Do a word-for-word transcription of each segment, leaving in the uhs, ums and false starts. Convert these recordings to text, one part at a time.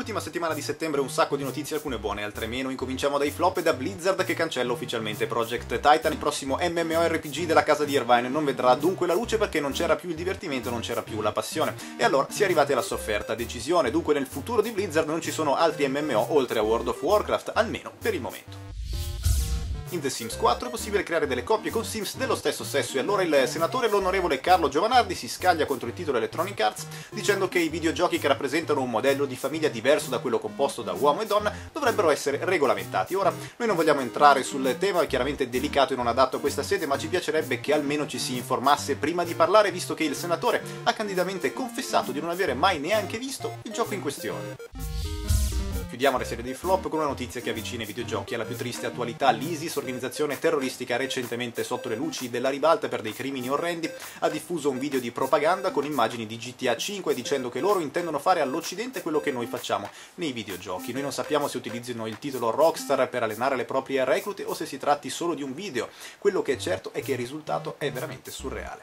Ultima settimana di settembre, un sacco di notizie, alcune buone, altre meno. Incominciamo dai flop e da Blizzard che cancella ufficialmente Project Titan, il prossimo MMORPG della casa di Irvine non vedrà dunque la luce perché non c'era più il divertimento, non c'era più la passione. E allora si è arrivati alla sofferta decisione, dunque nel futuro di Blizzard non ci sono altri M M O oltre a World of Warcraft, almeno per il momento. In The Sims quattro è possibile creare delle coppie con Sims dello stesso sesso e allora il senatore l'onorevole Carlo Giovanardi si scaglia contro il titolo Electronic Arts dicendo che i videogiochi che rappresentano un modello di famiglia diverso da quello composto da uomo e donna dovrebbero essere regolamentati. Ora, noi non vogliamo entrare sul tema, è chiaramente delicato e non adatto a questa sede, ma ci piacerebbe che almeno ci si informasse prima di parlare, visto che il senatore ha candidamente confessato di non avere mai neanche visto il gioco in questione. Chiudiamo la serie dei flop con una notizia che avvicina i videogiochi alla più triste attualità. L'ISIS, organizzazione terroristica recentemente sotto le luci della ribalta per dei crimini orrendi, ha diffuso un video di propaganda con immagini di G T A cinque dicendo che loro intendono fare all'Occidente quello che noi facciamo nei videogiochi. Noi non sappiamo se utilizzino il titolo Rockstar per allenare le proprie reclute o se si tratti solo di un video. Quello che è certo è che il risultato è veramente surreale.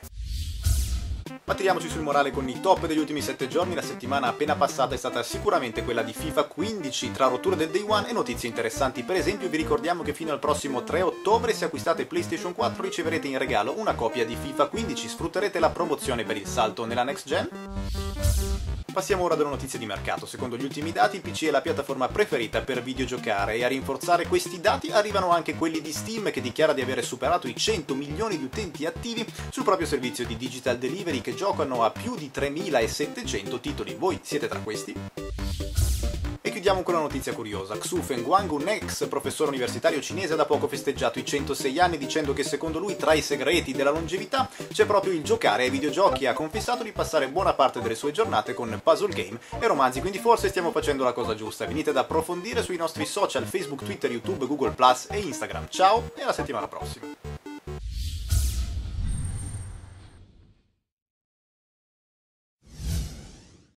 Ma tiriamoci sul morale con i top degli ultimi sette giorni. La settimana appena passata è stata sicuramente quella di FIFA quindici, tra rotture del Day One e notizie interessanti. Per esempio vi ricordiamo che fino al prossimo tre ottobre, se acquistate PlayStation quattro, riceverete in regalo una copia di FIFA quindici. Sfrutterete la promozione per il salto nella next gen? Passiamo ora ad una notizia di mercato. Secondo gli ultimi dati il P C è la piattaforma preferita per videogiocare e a rinforzare questi dati arrivano anche quelli di Steam, che dichiara di avere superato i cento milioni di utenti attivi sul proprio servizio di digital delivery che giocano a più di tremilasettecento titoli. Voi siete tra questi? E chiudiamo con una notizia curiosa. Xu Fengguang, un ex professore universitario cinese, ha da poco festeggiato i centosei anni dicendo che secondo lui tra i segreti della longevità c'è proprio il giocare ai videogiochi e ha confessato di passare buona parte delle sue giornate con puzzle game e romanzi, quindi forse stiamo facendo la cosa giusta. Venite ad approfondire sui nostri social Facebook, Twitter, YouTube, Google plus e Instagram. Ciao e alla settimana prossima!